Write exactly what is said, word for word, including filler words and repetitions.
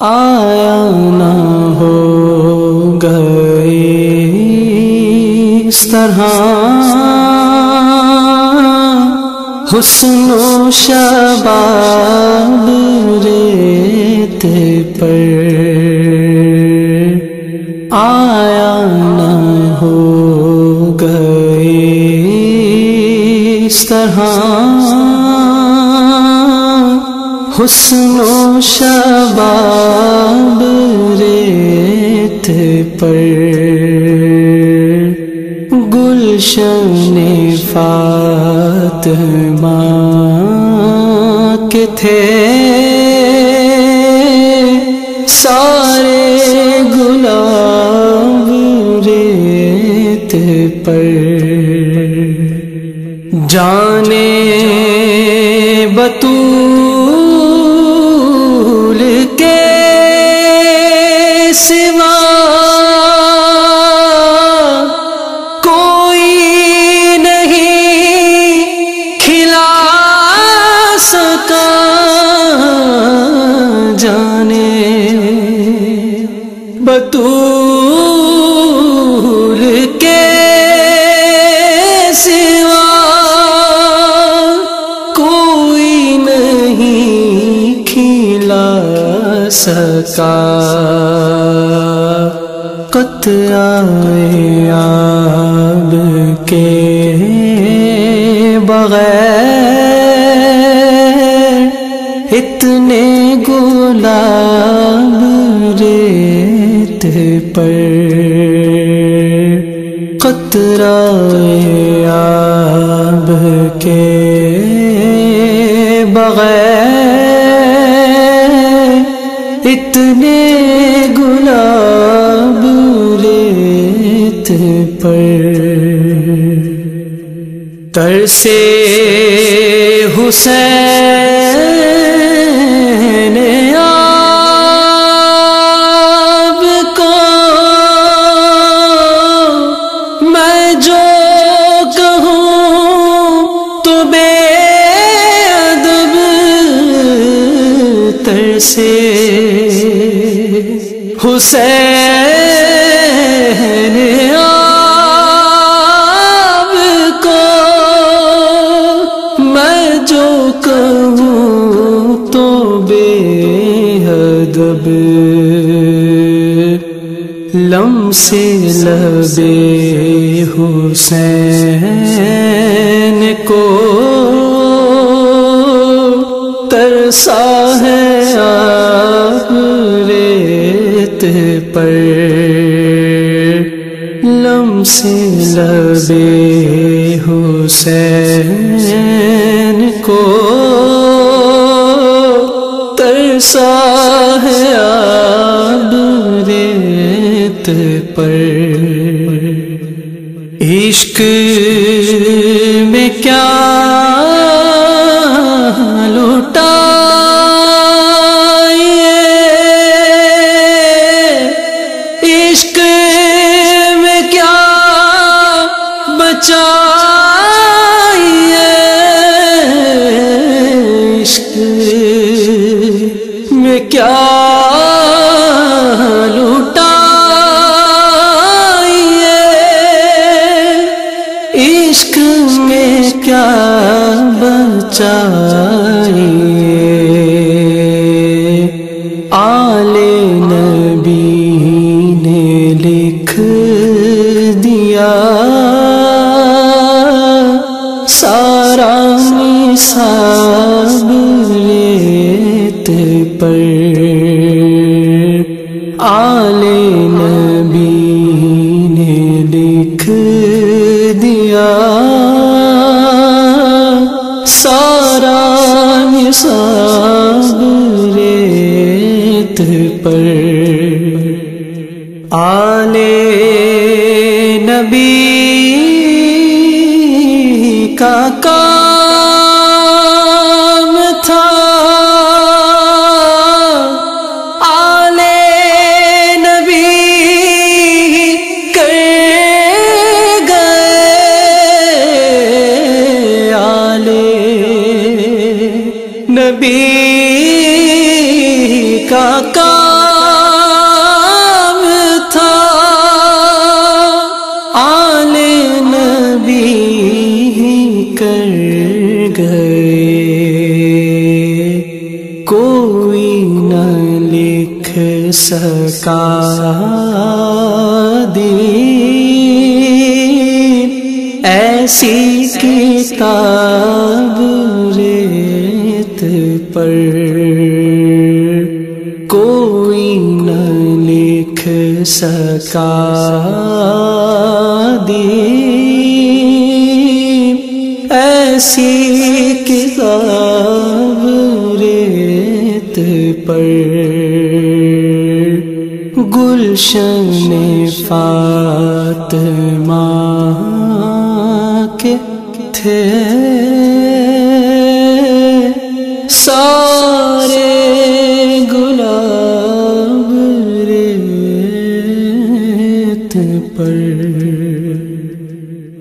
آیا نہ ہو گئے اس طرح حسن و شباب ریت پر، آیا نہ ہو گئے اس طرح حسن و شباب ریت پر، گلشن فاطمہ کے تھے سارے گلاب ریت پر، جانے بطول کے سوا کوئی نہیں کھلا سکا، جانے بطول کے سوا کوئی نہیں کھلا سکا، قطرۂ آب کے بغیر اتنے گلاب ریت پر، قطرۂ آب کے بغیر اتنے گلاب ریت پر، ترسے حسین آپ کو میں جو کہوں تو بے ادب، ترسے حسین آپ کو میں جو کہوں تو بے ادب، لمس لبے حسین کو ترسا ہے آپ ریت پر، لمس لبے حسین کو ترسا ہے آپ ریت پر، عشق میں کیا لوٹا عشق میں کیا بچائیے، عشق میں کیا لوٹائیے، عشق میں کیا بچائیے، آل نبی نے لکھ دیا سارا نصاب ریت پر، آل نبی نے لکھ دیا سارا نصاب ریت پر، آل نبی کا کام تھا آل نبی کر گئے، آل نبی کا کام سکا دی، ایسی کتاب ریت پر کوئی نہ لکھ سکا دی، ایسی کتاب ریت پر گلشن فاطمہ کے تھے سارے گلاب ریت پر۔